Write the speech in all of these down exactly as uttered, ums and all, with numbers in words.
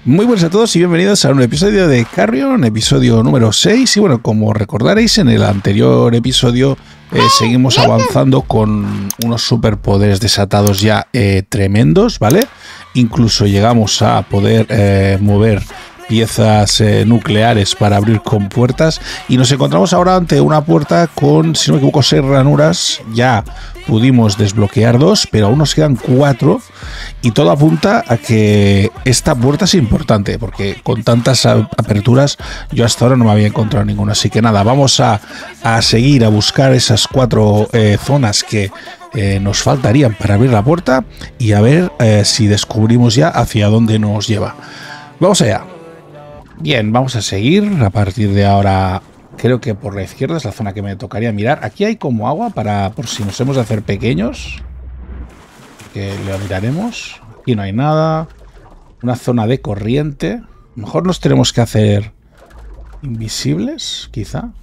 Muy buenas a todos y bienvenidos a un episodio de Carrion, episodio número seis. Y bueno, como recordaréis, en el anterior episodio eh, seguimos avanzando con unos superpoderes desatados ya eh, tremendos, ¿vale? Incluso llegamos a poder eh, mover piezas eh, nucleares para abrir compuertas, y nos encontramos ahora ante una puerta con, si no me equivoco, seis ranuras. Ya pudimos desbloquear dos, pero aún nos quedan cuatro, y todo apunta a que esta puerta es importante, porque con tantas aperturas yo hasta ahora no me había encontrado ninguna. Así que nada, vamos a, a seguir a buscar esas cuatro eh, zonas que eh, nos faltarían para abrir la puerta, y a ver eh, si descubrimos ya hacia dónde nos lleva. Vamos allá. Bien, vamos a seguir. A partir de ahora creo que por la izquierda es la zona que me tocaría mirar. Aquí hay como agua para por si nos hemos de hacer pequeños, que lo miraremos. Aquí no hay nada. Una zona de corriente. A lo mejor nos tenemos que hacer invisibles, quizá.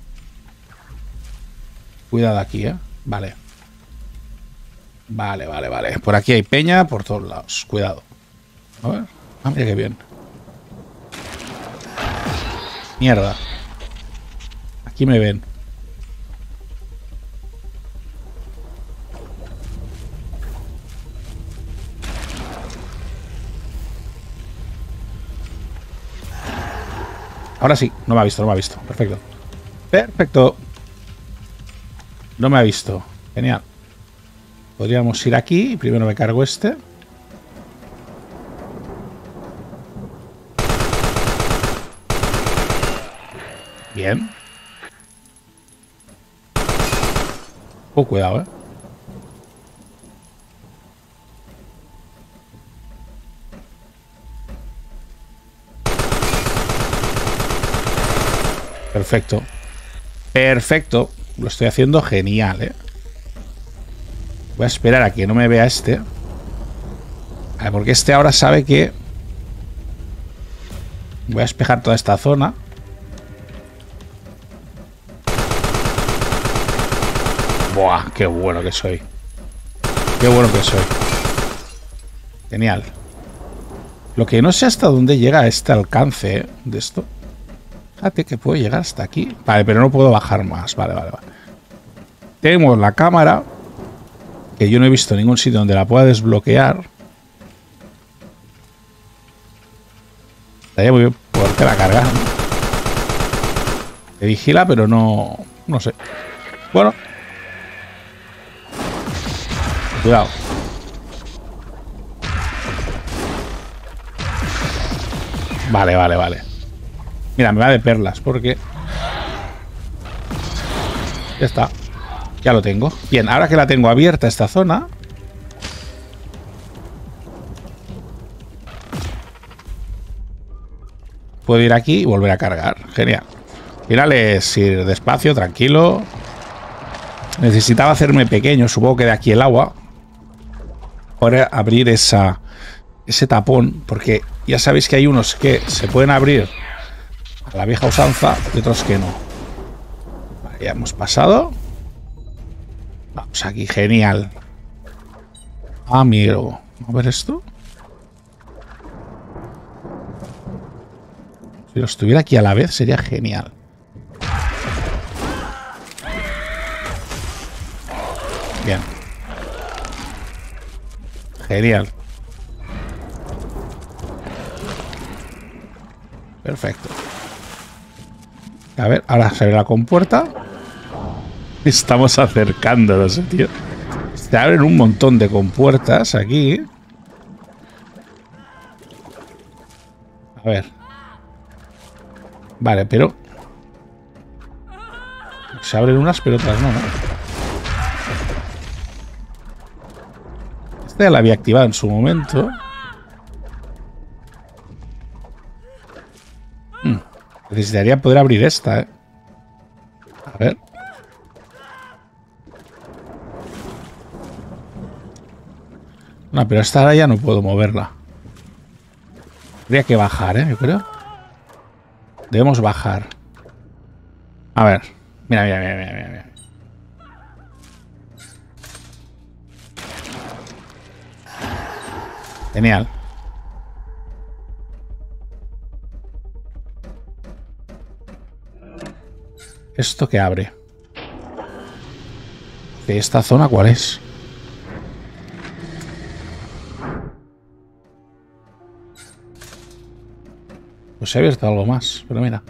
Cuidado aquí, ¿eh? Vale. Vale, vale, vale. Por aquí hay peña por todos lados. Cuidado. A ver. Ah, mira qué bien. Mierda. Aquí me ven. Ahora sí. No me ha visto, no me ha visto. Perfecto. Perfecto. No me ha visto. Genial. Podríamos ir aquí. Primero me cargo este. Bien. Oh, cuidado, eh. Perfecto. Perfecto. Lo estoy haciendo genial, eh. Voy a esperar a que no me vea este. Vale, porque este ahora sabe que voy a despejar toda esta zona. Buah, qué bueno que soy. Qué bueno que soy. Genial. Lo que no sé hasta dónde llega este alcance, ¿eh? De esto. Fíjate que puedo llegar hasta aquí. Vale, pero no puedo bajar más. Vale, vale, vale. Tenemos la cámara, que yo no he visto ningún sitio donde la pueda desbloquear. Estaría muy bien poderte la cargar, ¿no? Te vigila, pero no... No sé. Bueno. Cuidado. Vale, vale, vale. Mira, me va de perlas porque... Ya está. Ya lo tengo. Bien, ahora que la tengo abierta esta zona... Puedo ir aquí y volver a cargar. Genial. Al final es ir despacio, tranquilo. Necesitaba hacerme pequeño. Supongo que de aquí el agua... Ahora abrir esa, ese tapón, porque ya sabéis que hay unos que se pueden abrir a la vieja usanza y otros que no. Vale, ya hemos pasado. Vamos aquí, genial. Amigo, a ver esto. Si los tuviera aquí a la vez sería genial. Bien. Genial. Perfecto. A ver, ahora se abre la compuerta. Estamos acercándonos, eh, tío. Se abren un montón de compuertas aquí. A ver. Vale, pero... Se abren unas, pero otras no, ¿no? Ya la había activado en su momento. Hmm. Necesitaría poder abrir esta, ¿eh? A ver. No, pero esta ahora ya no puedo moverla. Habría que bajar, ¿eh? Yo creo. Debemos bajar. A ver. Mira, mira, mira, mira, mira. Genial. ¿Esto qué abre? ¿De esta zona cuál es? Pues se ha abierto algo más, pero mira.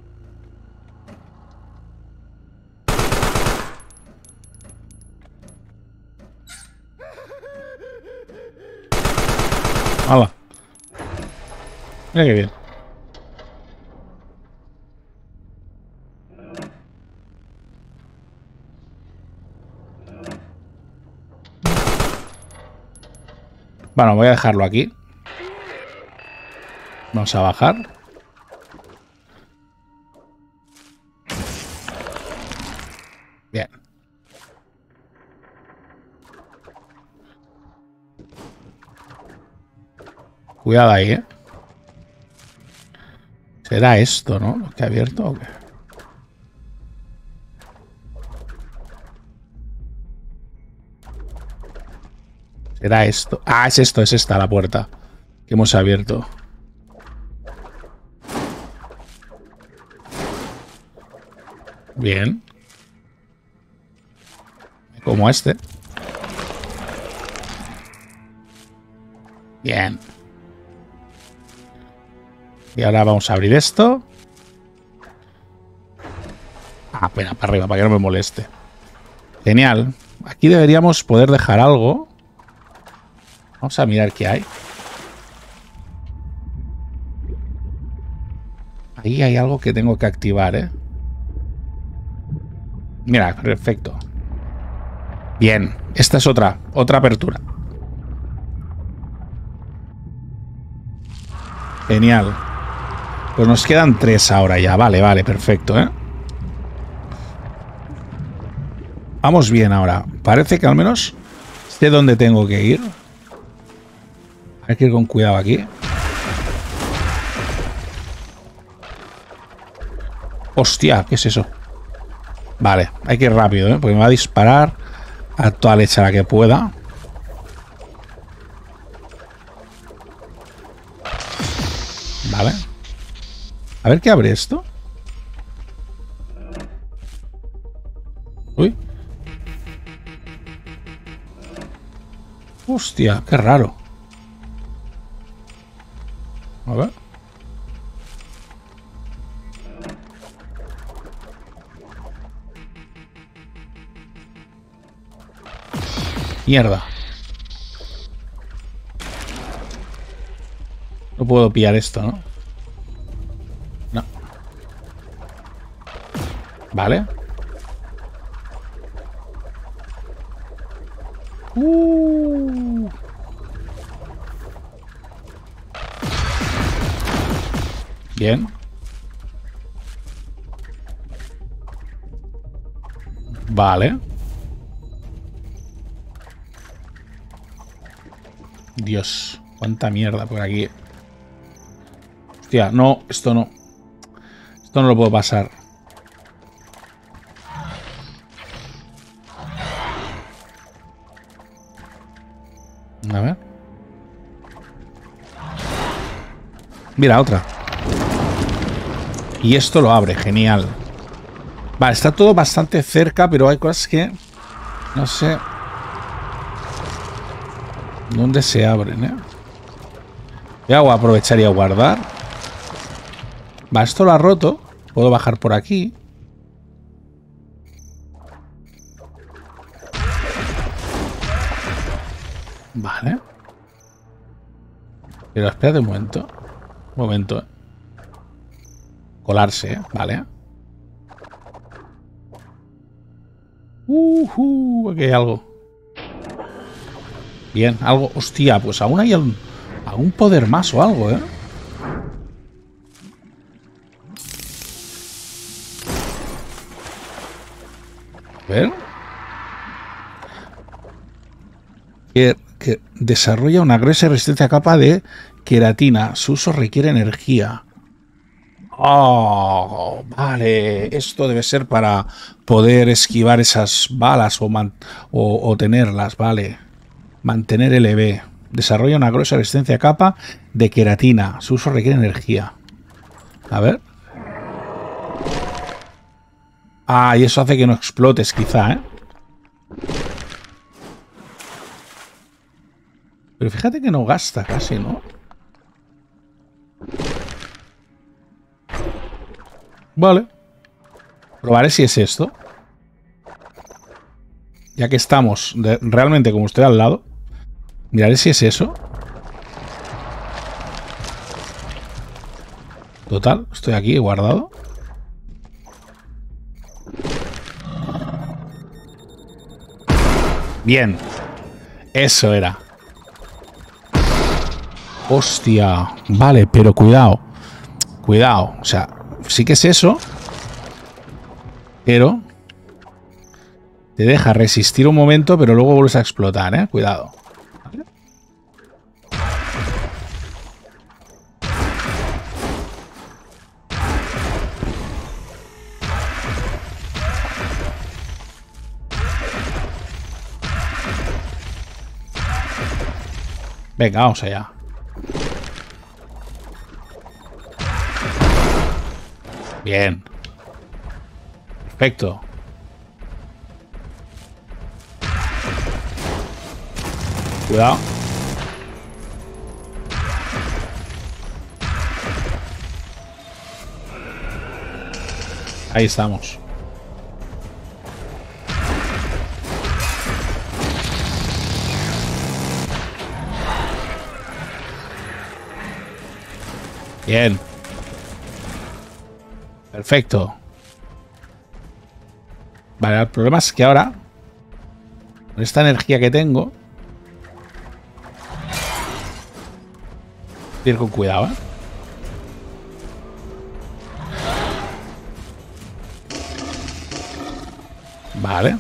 ¡Hala! Mira qué bien. Bueno, voy a dejarlo aquí. Vamos a bajar. Bien. Cuidado ahí, ¿eh? ¿Será esto, no? ¿Lo que ha abierto o qué? ¿Será esto? Ah, es esto, es esta la puerta que hemos abierto. Bien. Como este. Bien. Y ahora vamos a abrir esto. Ah, pena, para arriba, para que no me moleste. Genial. Aquí deberíamos poder dejar algo. Vamos a mirar qué hay. Ahí hay algo que tengo que activar, ¿eh? Mira, perfecto. Bien, esta es otra, otra apertura. Genial. Pues nos quedan tres ahora ya. Vale, vale, perfecto, ¿eh? Vamos bien ahora. Parece que al menos sé dónde tengo que ir. Hay que ir con cuidado aquí. Hostia, ¿qué es eso? Vale, hay que ir rápido, ¿eh? Porque me va a disparar a toda leche a la que pueda. Vale. A ver qué abre esto. Uy. Hostia, qué raro. A ver. Mierda. No puedo pillar esto, ¿no? No. Vale. Uh. Bien. Vale. Dios, cuánta mierda por aquí. Hostia, no, esto no. Esto no lo puedo pasar. A ver. Mira, otra. Y esto lo abre, genial. Vale, está todo bastante cerca, pero hay cosas que... No sé... ¿Dónde se abren, eh? Voy a aprovechar y a guardar. Va, esto lo ha roto. Puedo bajar por aquí. Vale. Pero espérate un momento. Un momento, eh. Colarse, ¿eh? Vale. Uh, uh, aquí hay algo. Bien, algo... Hostia, pues aún hay algún, algún poder más o algo, ¿eh? A ver. Que, que desarrolla una gruesa y resistente capa de queratina. Su uso requiere energía. Oh, vale. Esto debe ser para poder esquivar esas balas o, man, o, o tenerlas, vale. Mantener el E V. Desarrolla una gruesa resistencia a capa de queratina. Su uso requiere energía. A ver. Ah, y eso hace que no explotes, quizá, ¿eh? Pero fíjate que no gasta casi, ¿no? Vale. Probaré si es esto. Ya que estamos de, realmente como estoy al lado. Miraré si es eso. Total, estoy aquí guardado. Bien. Eso era. Hostia. Vale, pero cuidado. Cuidado. O sea, sí que es eso. Pero te deja resistir un momento, pero luego vuelves a explotar, ¿eh? Cuidado. ¿Vale? Venga, vamos allá. Bien. Perfecto. Cuidado. Ahí estamos. Bien. Perfecto. Vale, el problema es que ahora, con esta energía que tengo, ir con cuidado, ¿eh? Vale.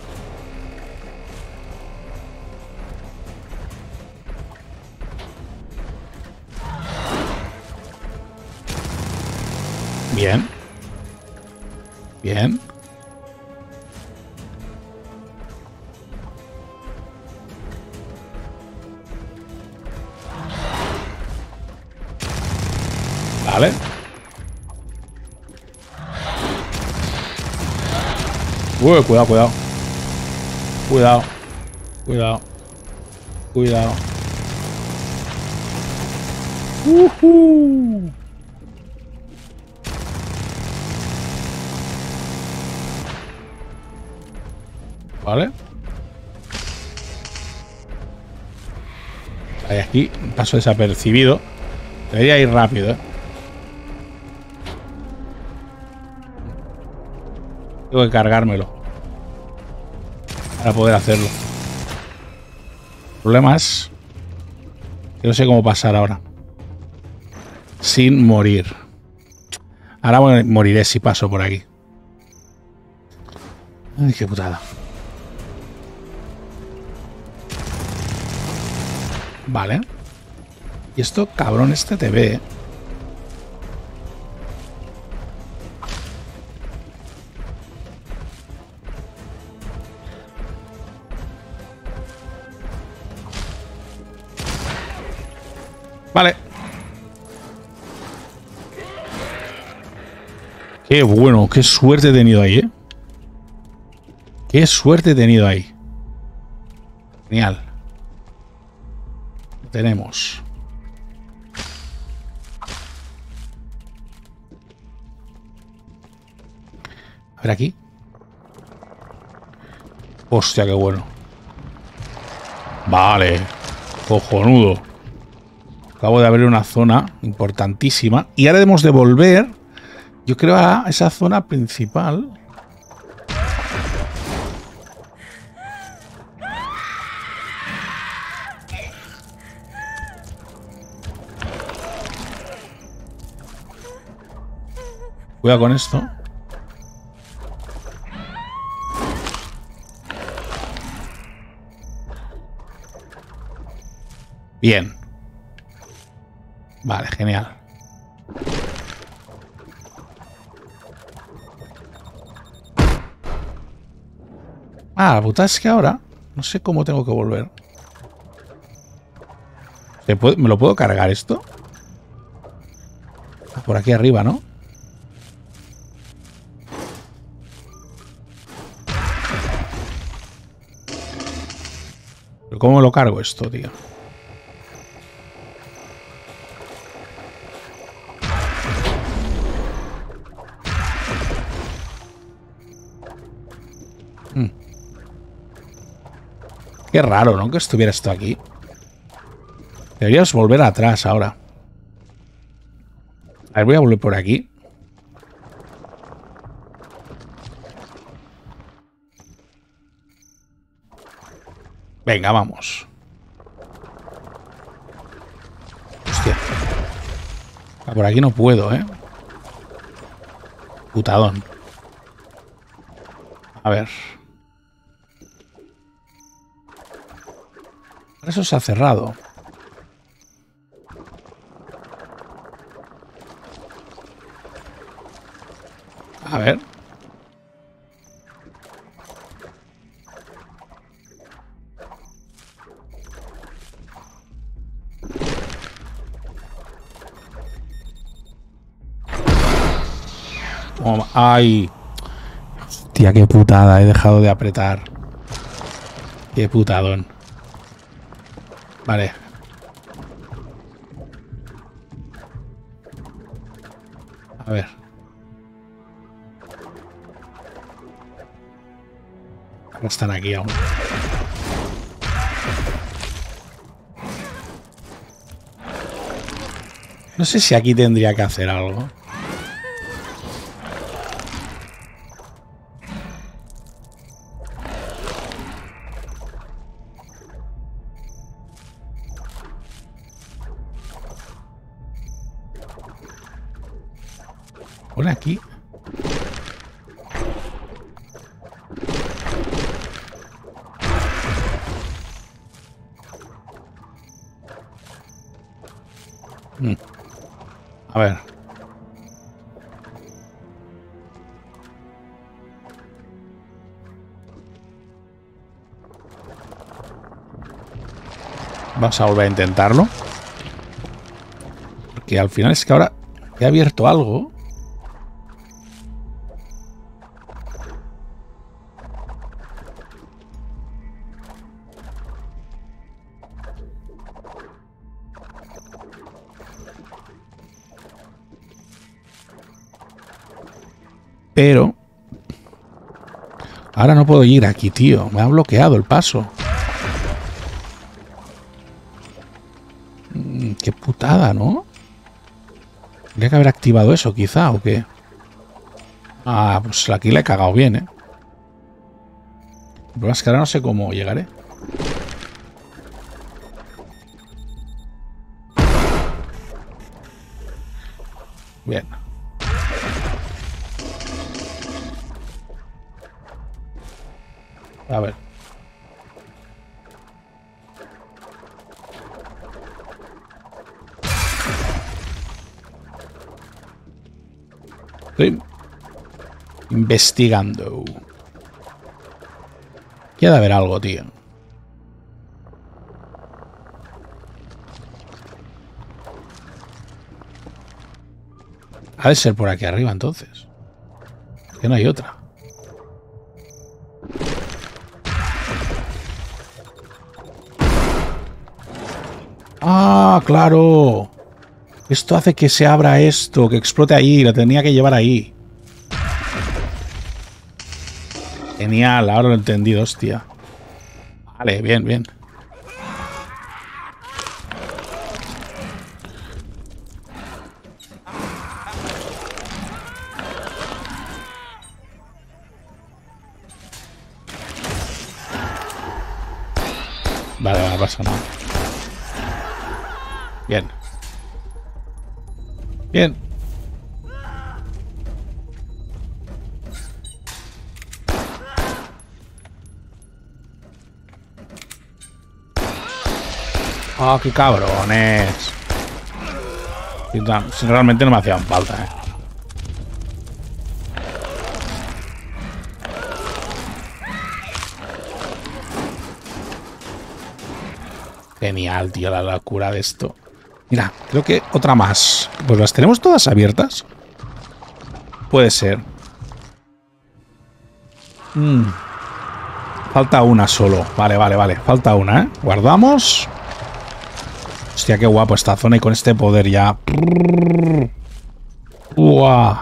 Bien. Bien. Vale. Uy, cuidado, cuidado. Cuidado. Cuidado. Cuidado. Uh-huh. Vale. Ahí aquí paso desapercibido. Debería ir rápido, ¿eh? Tengo que cargármelo para poder hacerlo. El problema es que no sé cómo pasar ahora sin morir. Ahora moriré si paso por aquí. Ay, qué putada. Vale. Y esto, cabrón, este te ve, ¿eh? Vale. Qué bueno, qué suerte he tenido ahí, ¿eh? Qué suerte he tenido ahí. Genial. Lo tenemos. A ver aquí. Hostia, qué bueno. Vale. Cojonudo. Acabo de abrir una zona importantísima. Y ahora debemos de volver, yo creo, a esa zona principal. Cuidado con esto. Bien. Vale, genial. Ah, la puta es que ahora no sé cómo tengo que volver. ¿Me lo puedo cargar esto? Por aquí arriba, ¿no? ¿Pero cómo me lo cargo esto, tío? Hmm. Qué raro, ¿no? Que estuviera esto aquí. Deberías volver atrás ahora. A ver, voy a volver por aquí. Venga, vamos. Hostia. Por aquí no puedo, ¿eh? Putadón. A ver. Eso se ha cerrado. A ver. Oh, ay. Hostia, qué putada. He dejado de apretar. Qué putadón. Vale. A ver. No están aquí aún. No sé si aquí tendría que hacer algo. Por aquí. Mm. A ver. Vamos a volver a intentarlo. Porque al final es que ahora he abierto algo. Pero ahora no puedo ir aquí, tío. Me ha bloqueado el paso. Mm, qué putada, ¿no? Tendría que haber activado eso, quizá, ¿o qué? Ah, pues aquí le he cagado bien, ¿eh? El problema es que ahora no sé cómo llegaré. Bien. A ver. Estoy investigando. Queda haber algo, tío. Ha de ser por aquí arriba, entonces. Que no hay otra. Ah, claro. Esto hace que se abra esto, que explote ahí. Lo tenía que llevar ahí. Genial, ahora lo he entendido, hostia. Vale, bien, bien. Vale, no pasa nada. Bien. Bien. ¡Ah, oh, qué cabrones! Realmente no me hacían falta, eh. Genial, tío, la locura de esto. Mira, creo que otra más. Pues las tenemos todas abiertas. Puede ser. Mm. Falta una solo. Vale, vale, vale. Falta una, ¿eh? Guardamos. Hostia, qué guapo esta zona y con este poder ya. ¡Uah!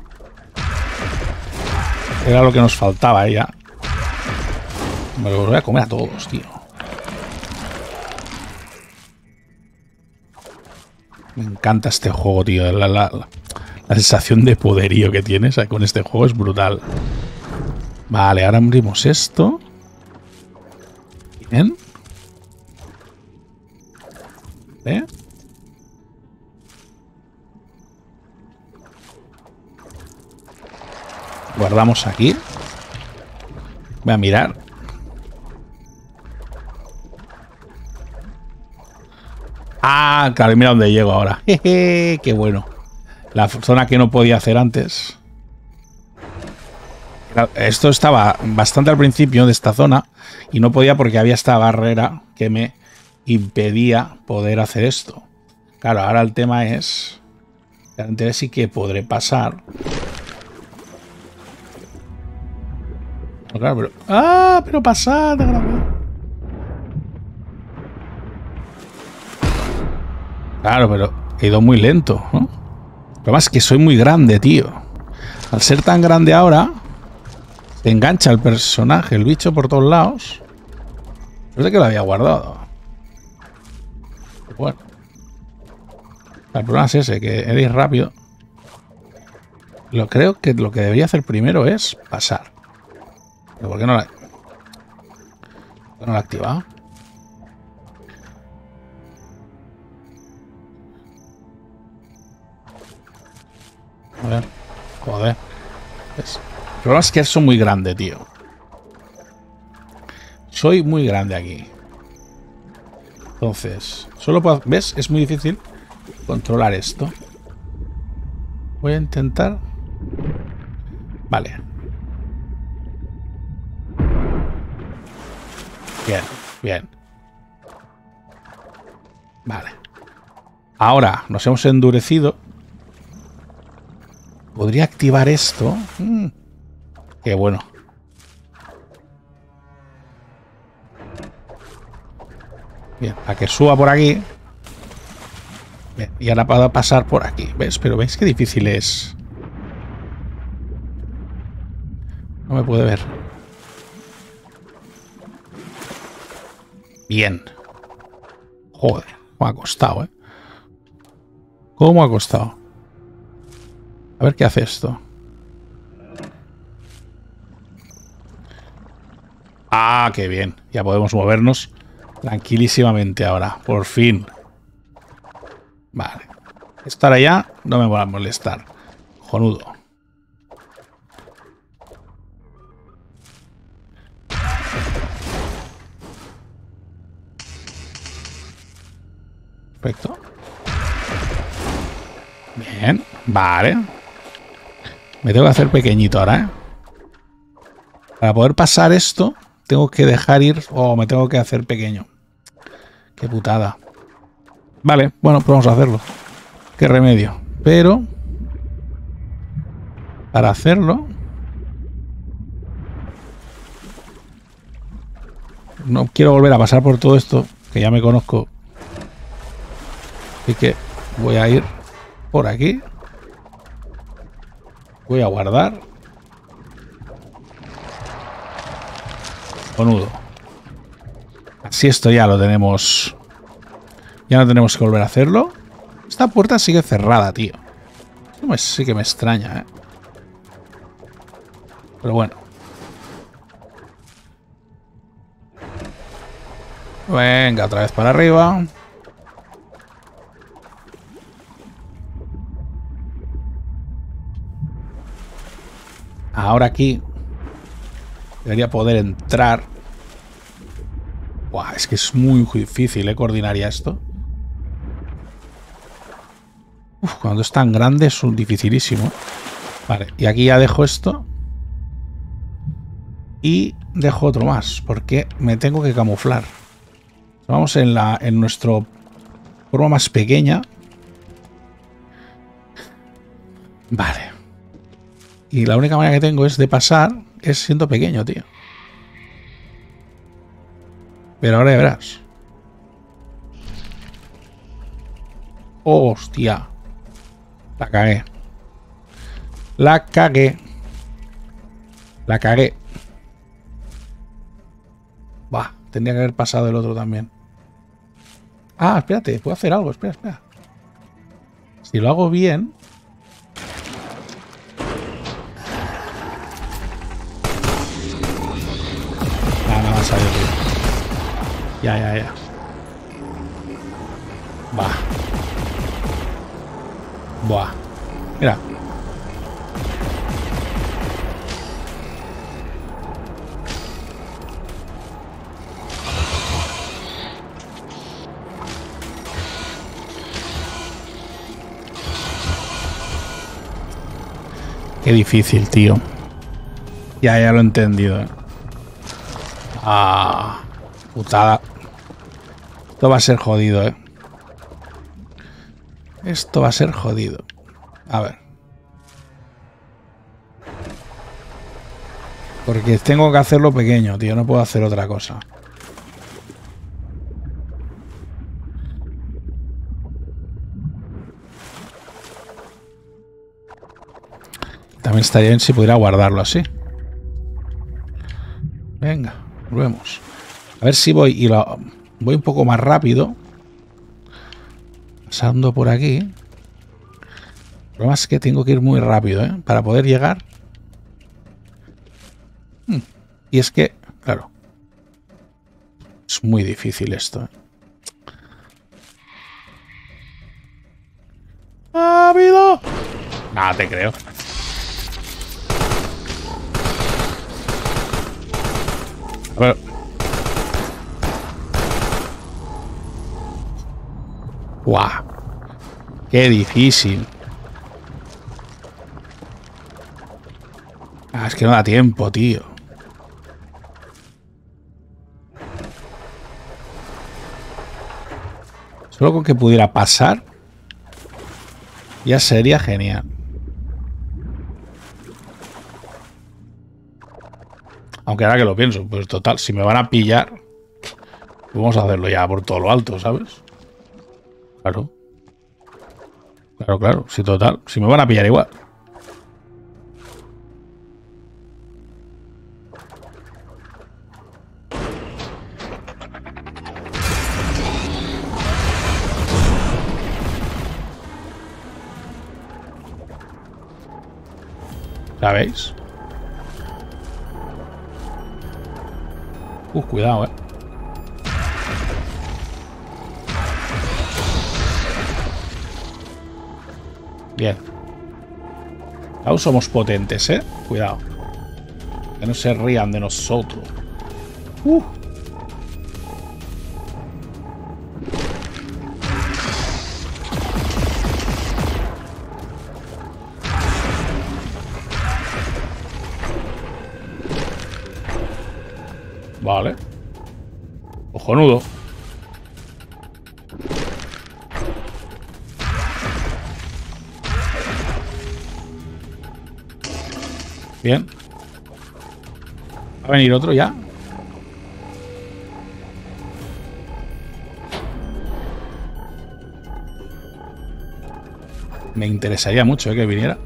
Era lo que nos faltaba, ¿eh? Ya. Me los voy a comer a todos, tío. Me encanta este juego, tío. La, la, la, la sensación de poderío que tienes con este juego es brutal. Vale, ahora abrimos esto. Bien. ¿Eh? Guardamos aquí. Voy a mirar. Ah, claro, mira dónde llego ahora. Jeje, qué bueno. La zona que no podía hacer antes. Esto estaba bastante al principio de esta zona y no podía porque había esta barrera que me impedía poder hacer esto. Claro, ahora el tema es... Antes sí que podré pasar. Claro, pero... ¡Ah! Pero pasad. Claro, pero he ido muy lento, ¿no? Lo más es que soy muy grande, tío. Al ser tan grande ahora, se engancha el personaje, el bicho por todos lados. No sé que lo había guardado. Bueno. El problema es ese, que eres rápido. Lo creo que lo que debería hacer primero es pasar. ¿Pero por qué no la, ¿por qué no la he activado? A ver. Joder. ¿Ves? El problema es que soy muy grande, tío. Soy muy grande aquí. Entonces, solo puedo... ¿Ves? Es muy difícil controlar esto. Voy a intentar... Vale. Bien, bien. Vale. Ahora nos hemos endurecido. Podría activar esto. Mm. Qué bueno. Bien, para que suba por aquí. Bien, y ahora puedo pasar por aquí. ¿Ves? Pero ¿veis qué difícil es? No me puede ver. Bien. Joder, cómo ha costado, ¿eh? ¿Cómo ha costado? A ver qué hace esto. Ah, qué bien. Ya podemos movernos tranquilísimamente ahora. Por fin. Vale. Estar allá no me va a molestar. Jonudo. Perfecto. Bien. Vale. Me tengo que hacer pequeñito ahora, ¿eh? Para poder pasar esto, tengo que dejar ir... O oh, me tengo que hacer pequeño. Qué putada. Vale, bueno, pues vamos a hacerlo. Qué remedio. Pero... Para hacerlo... No quiero volver a pasar por todo esto, que ya me conozco. Así que voy a ir por aquí. Voy a guardar. Conudo. Así esto ya lo tenemos. Ya no tenemos que volver a hacerlo. Esta puerta sigue cerrada, tío. Esto me, sí que me extraña, ¿eh? Pero bueno. Venga, otra vez para arriba. Ahora aquí debería poder entrar. Buah, es que es muy difícil, ¿eh? Coordinar ya esto. Uf, cuando es tan grande es un dificilísimo. Vale, y aquí ya dejo esto. Y dejo otro más, porque me tengo que camuflar. Vamos en, la, en nuestra forma más pequeña. Vale. Y la única manera que tengo es de pasar, es siendo pequeño, tío. Pero ahora ya verás. Hostia. La cagué. La cagué. La cagué. Bah, tendría que haber pasado el otro también. Ah, espérate, puedo hacer algo. Espera, espera. Si lo hago bien... Ah, no me ha salido bien. Ya, ya, ya. Bah. Buah. Mira. Qué difícil, tío. Ya, ya lo he entendido. ¿eh? Ah, putada. Esto va a ser jodido, ¿eh? Esto va a ser jodido. A ver. Porque tengo que hacerlo pequeño, tío. No puedo hacer otra cosa. También estaría bien si pudiera guardarlo así. Venga, volvemos. A ver si voy y lo, voy un poco más rápido. Pasando por aquí. El problema es que tengo que ir muy rápido, ¿eh? Para poder llegar. Hmm. Y es que, claro, es muy difícil esto, ¿eh? ¡Rápido! Nada, te creo. A ver. ¡Guau! ¡Qué difícil! Ah, es que no da tiempo, tío. Solo con que pudiera pasar ya sería genial. Aunque ahora que lo pienso, pues total, si me van a pillar, vamos a hacerlo ya por todo lo alto, ¿sabes? Claro. Claro, claro. Sí, total. Si me van a pillar igual. ¿Sabéis? Uh, cuidado, eh. Bien. Aún somos potentes, eh. Cuidado. Que no se rían de nosotros. Uh. Vale. Cojonudo. Bien. ¿Va a venir otro ya? Me interesaría mucho, ¿eh? Que viniera.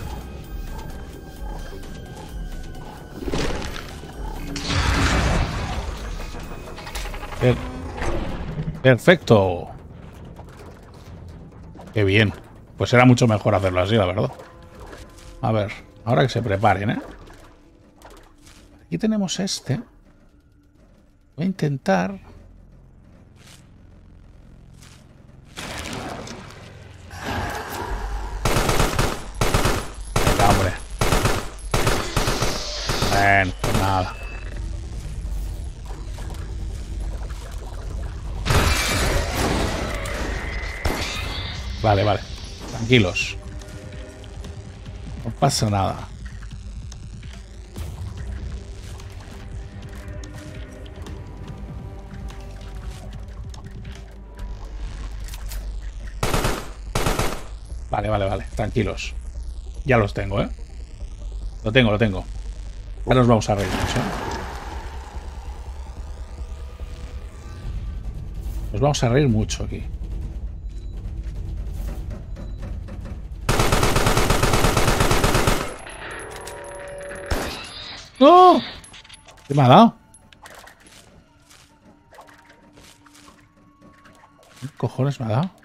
Perfecto. Qué bien. Pues era mucho mejor hacerlo así, la verdad. A ver, ahora que se preparen, ¿eh? Aquí tenemos este. Voy a intentar... Venga, hombre. Bueno, pues nada. Vale, vale. Tranquilos. No pasa nada. Vale, vale, vale. Tranquilos. Ya los tengo, ¿eh? Lo tengo, lo tengo. Ahora nos vamos a reír, ¿eh? Nos vamos a reír mucho aquí. ¡No! ¿Qué me ha dado? ¿Qué cojones me ha dado?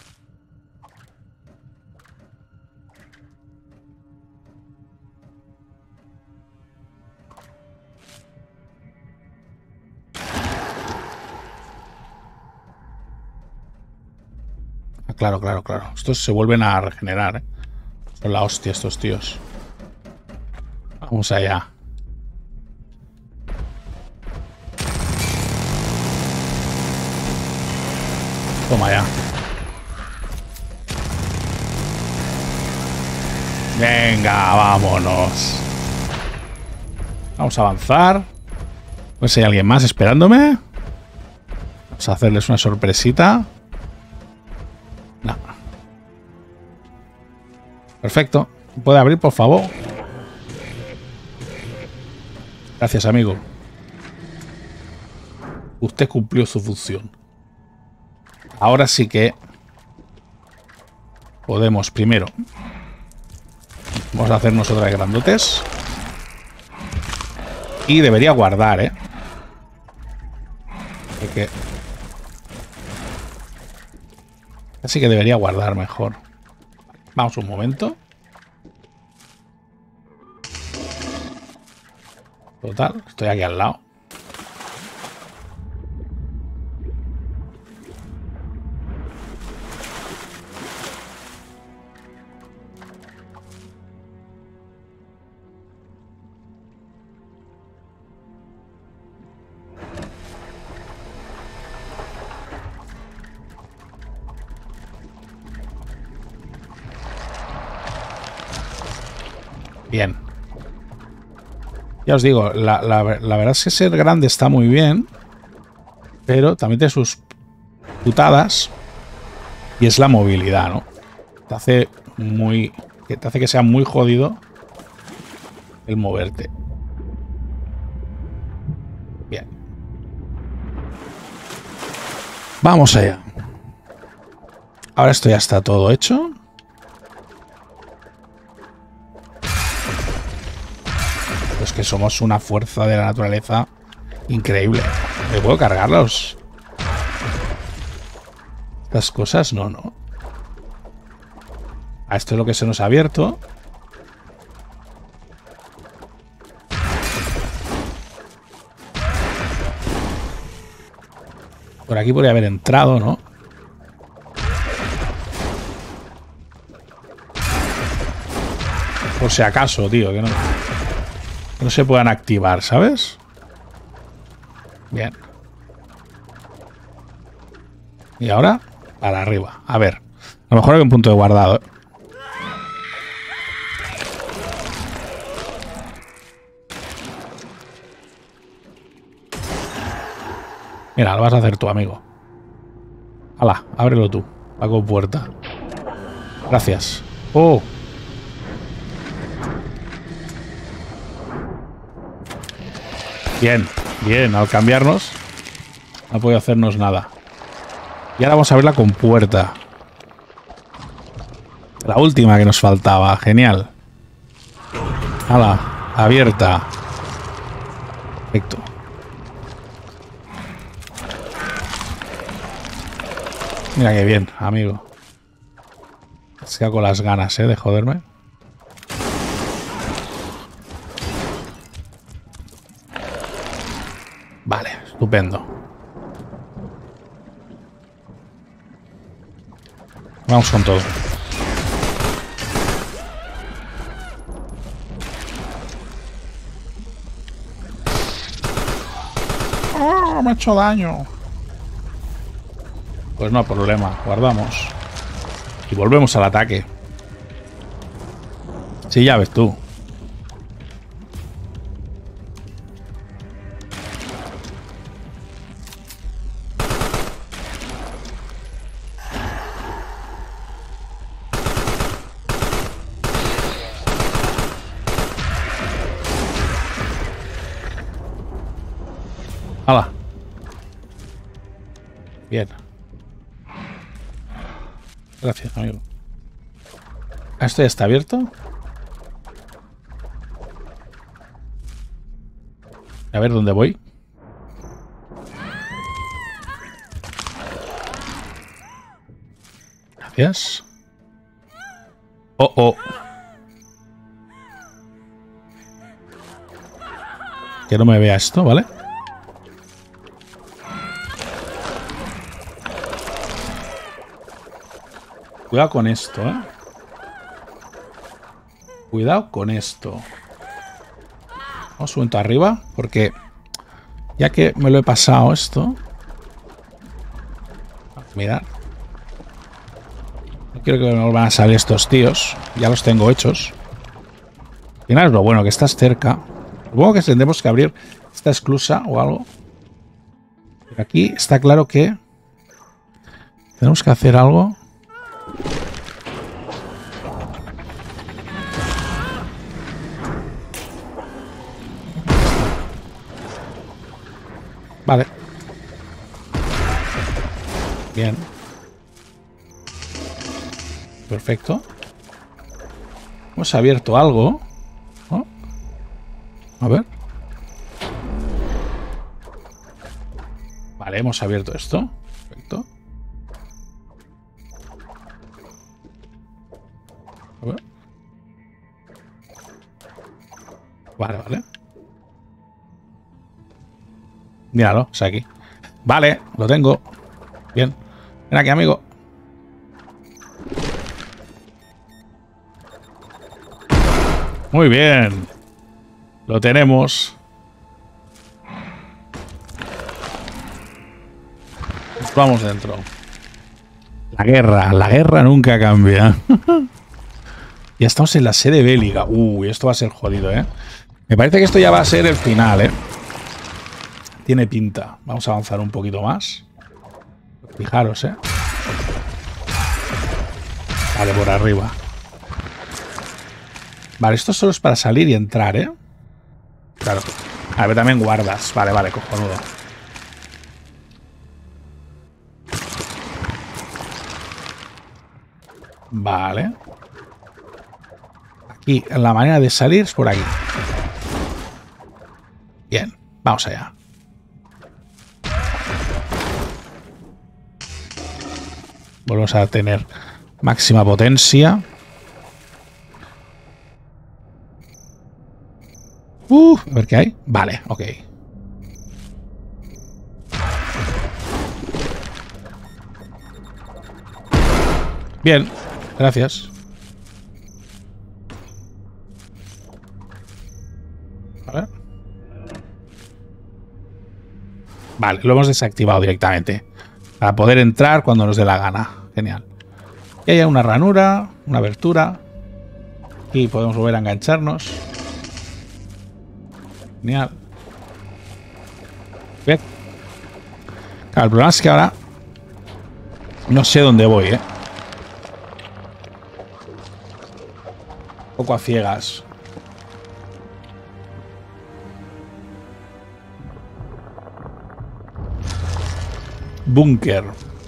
Ah, claro, claro, claro. Estos se vuelven a regenerar, ¿eh? Son la hostia estos tíos. Vamos allá. Toma ya. Venga, vámonos. Vamos a avanzar. Pues hay alguien más esperándome. Vamos a hacerles una sorpresita. No. Perfecto. ¿Puede abrir, por favor? Gracias, amigo. Usted cumplió su función. Ahora sí que podemos primero. Vamos a hacernos otra de grandotes. Y debería guardar, ¿eh? Porque así que debería guardar mejor. Vamos un momento. Total, estoy aquí al lado. Bien. Ya os digo, la, la, la verdad es que ser grande está muy bien, pero también tiene sus putadas, y es la movilidad, ¿no? Te hace muy, que te hace que sea muy jodido el moverte. Bien. Vamos allá. Ahora esto ya está todo hecho. Pues que somos una fuerza de la naturaleza increíble. ¿Me puedo cargarlos? Estas cosas no, no. A esto es lo que se nos ha abierto. Por aquí podría haber entrado, ¿no? Por si acaso, tío, que no... No se puedan activar, ¿sabes? Bien. Y ahora, para arriba. A ver. A lo mejor hay un punto de guardado, ¿eh? Mira, lo vas a hacer tú, amigo. Hala, ábrelo tú. Va con puerta. Gracias. Oh. Bien, bien, al cambiarnos no ha podido hacernos nada. Y ahora vamos a verla con puerta. La última que nos faltaba, genial. Hala, abierta. Perfecto. Mira qué bien, amigo. Se ha con las ganas, ¿eh? De joderme. Vale, estupendo. Vamos con todo. ¡Oh, me ha hecho daño! Pues no hay problema, guardamos. Y volvemos al ataque. Sí, ya ves tú. ¡Hala! Bien. Gracias, amigo. ¿Esto ya está abierto? A ver, ¿dónde voy? Gracias. Oh, oh. Que no me vea esto, ¿vale? Cuidado con esto, ¿eh? Cuidado con esto. Vamos un momento arriba, porque ya que me lo he pasado esto... Mirad. No quiero que me vuelvan a salir estos tíos. Ya los tengo hechos. Al final es lo bueno, que estás cerca. Supongo que tendremos que abrir esta esclusa o algo. Pero aquí está claro que tenemos que hacer algo. Vale. Bien. Perfecto. Hemos abierto algo, ¿no? A ver. Vale, hemos abierto esto. Perfecto. A ver. Vale, vale. Míralo, es aquí. Vale, lo tengo. Bien. Ven aquí, amigo. Muy bien. Lo tenemos. Nos vamos dentro. La guerra. La guerra nunca cambia. Ya estamos en la sede bélica. Uy, esto va a ser jodido, ¿eh? Me parece que esto ya va a ser el final, ¿eh? Tiene pinta. Vamos a avanzar un poquito más. Fijaros, ¿eh? Vale, por arriba. Vale, esto solo es para salir y entrar, ¿eh? Claro. A ver, también guardas. Vale, vale, cojonudo. Vale. Aquí, la manera de salir es por aquí. Bien, vamos allá. Volvemos a tener máxima potencia. Uh, a ver qué hay. Vale, ok. Bien, gracias. A ver. Vale, lo hemos desactivado directamente. Para poder entrar cuando nos dé la gana. Genial. Y hay una ranura, una abertura. Y podemos volver a engancharnos. Genial. Bien. Claro, el problema es que ahora no sé dónde voy, ¿eh? Un poco a ciegas. Búnker.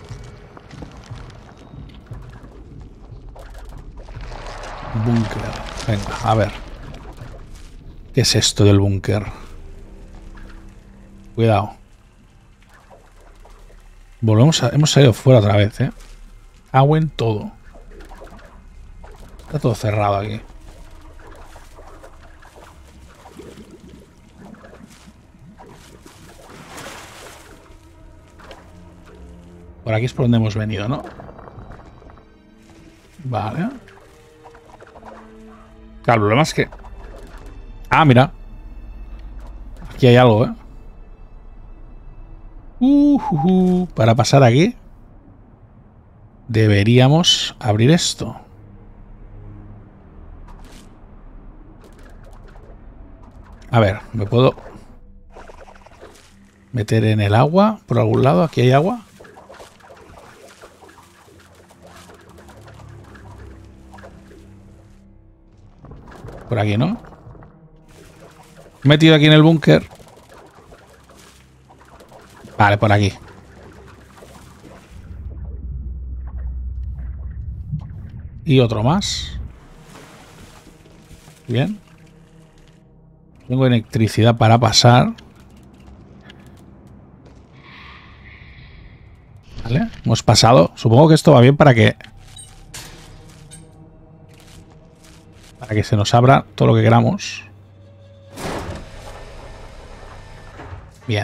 Búnker. Venga, a ver. ¿Qué es esto del búnker? Cuidado. Volvemos a... Hemos salido fuera otra vez, ¿eh? Agua en todo. Está todo cerrado aquí. Por aquí es por donde hemos venido, ¿no? Vale. Claro, el problema es que... Ah, mira. Aquí hay algo, ¿eh? Uh, uh, uh. Para pasar aquí deberíamos abrir esto. A ver, ¿me puedo meter en el agua por algún lado? ¿Aquí hay agua? Por aquí, ¿no? Metido aquí en el búnker. Vale, por aquí. Y otro más. Bien. Tengo electricidad para pasar. Vale, hemos pasado. Supongo que esto va bien para que... Para que se nos abra todo lo que queramos. Bien.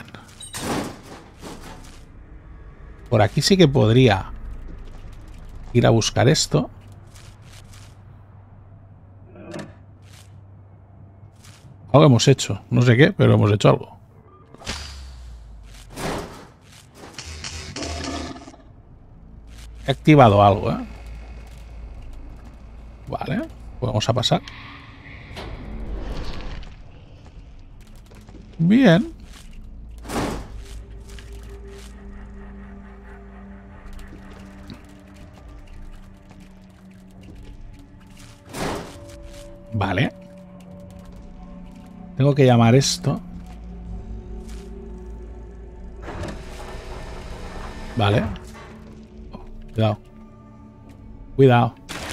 Por aquí sí que podría ir a buscar esto. Algo hemos hecho. No sé qué, pero hemos hecho algo. He activado algo, ¿eh? Vale. Pues vamos a pasar. Bien. Vale. Tengo que llamar esto. Vale. Oh, cuidado. Cuidado.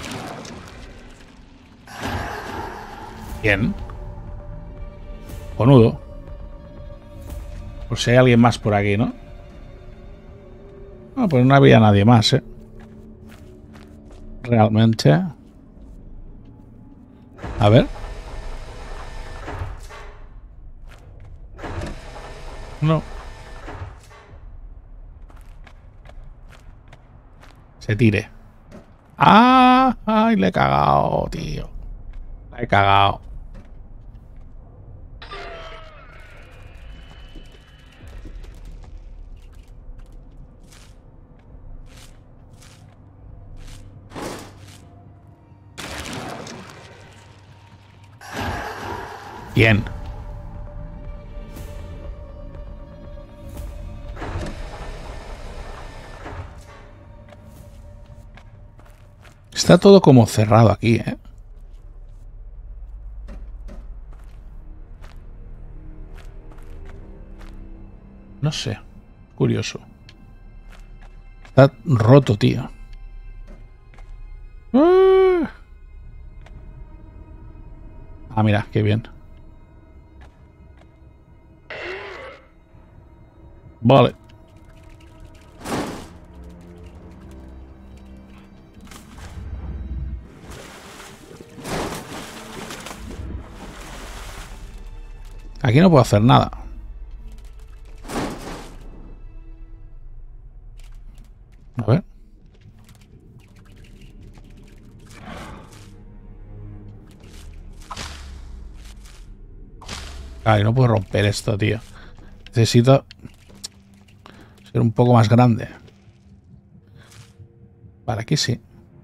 Bien. Conudo. Por si hay alguien más por aquí, ¿no? No, pues no había nadie más, ¿eh? Realmente. A ver. No. Se tire. ¡Ah! ¡Ay, le he cagado, tío! Le he cagado. Bien. Está todo como cerrado aquí, ¿eh? No sé. Curioso. Está roto, tío. Ah, mira, qué bien. Vale. Aquí no puedo hacer nada. A ver. Ay, no puedo romper esto, tío. Necesito ser un poco más grande. Vale, aquí sí.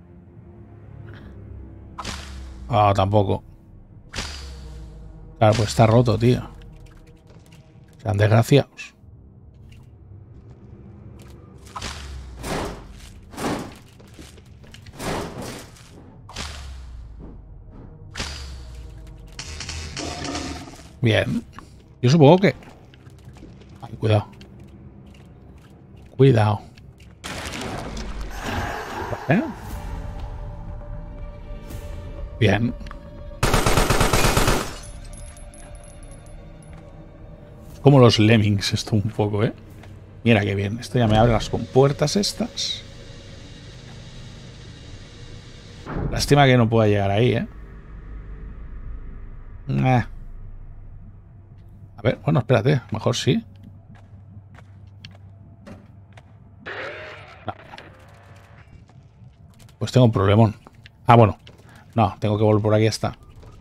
Ah, tampoco. Claro, pues está roto, tío. Sean desgraciados. Bien. Yo supongo que... Ay, cuidado. Cuidado. Vale. Bien. Como los lemmings esto un poco, ¿eh? Mira qué bien. Esto ya me abre las compuertas estas. Lástima que no pueda llegar ahí, ¿eh? Eh. A ver, bueno, espérate. Mejor sí. No. Pues tengo un problemón. Ah, bueno. No, tengo que volver por aquí hasta.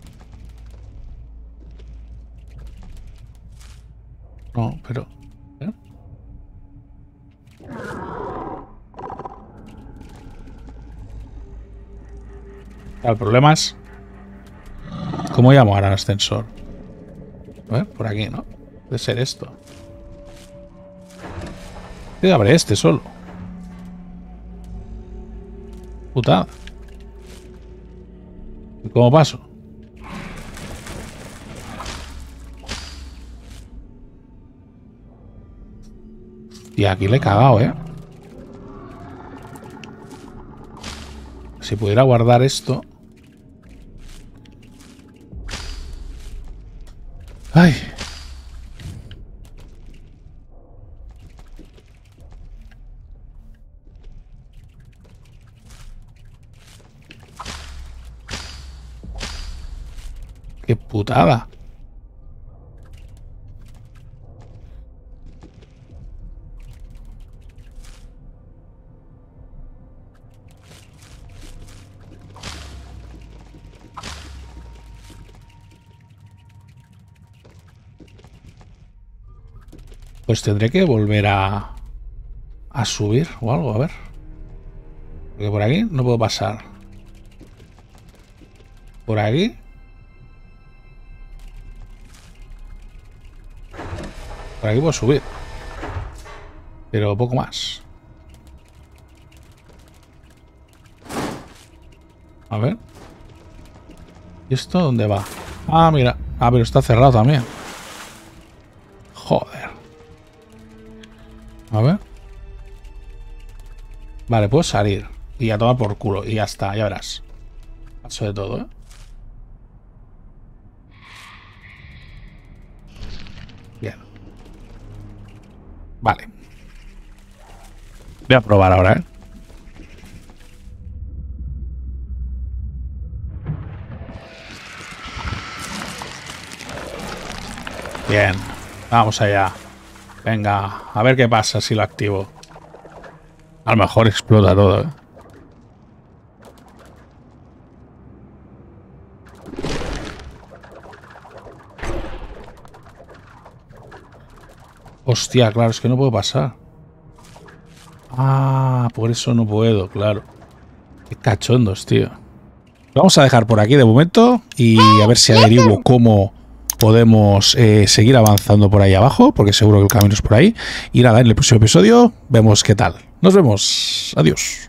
No, pero... ¿eh? El problema es... ¿Cómo llamo ahora al ascensor? A ver, por aquí, ¿no? Puede ser esto. ¿Qué abre este solo? Putada. ¿Y cómo paso? Y aquí le he cagado, ¿eh? Si pudiera guardar esto. Ay. Qué putada. Pues tendré que volver a, a subir o algo, a ver. Porque por aquí no puedo pasar. Por aquí. Por aquí puedo subir. Pero poco más. A ver. ¿Y esto dónde va? Ah, mira. Ah, pero está cerrado también. Joder. A ver. Vale, puedo salir. Y a tomar por culo. Y ya está, ya verás. Paso de todo, ¿eh? Bien. Vale. Voy a probar ahora, ¿eh? Bien. Vamos allá. Venga, a ver qué pasa si lo activo. A lo mejor explota todo, ¿eh? Hostia, claro, es que no puedo pasar. Ah, por eso no puedo, claro. Qué cachondos, tío. Lo vamos a dejar por aquí de momento y a ver si averiguo cómo podemos eh, seguir avanzando por ahí abajo, porque seguro que el camino es por ahí. Y nada, en el próximo episodio vemos qué tal. Nos vemos. Adiós.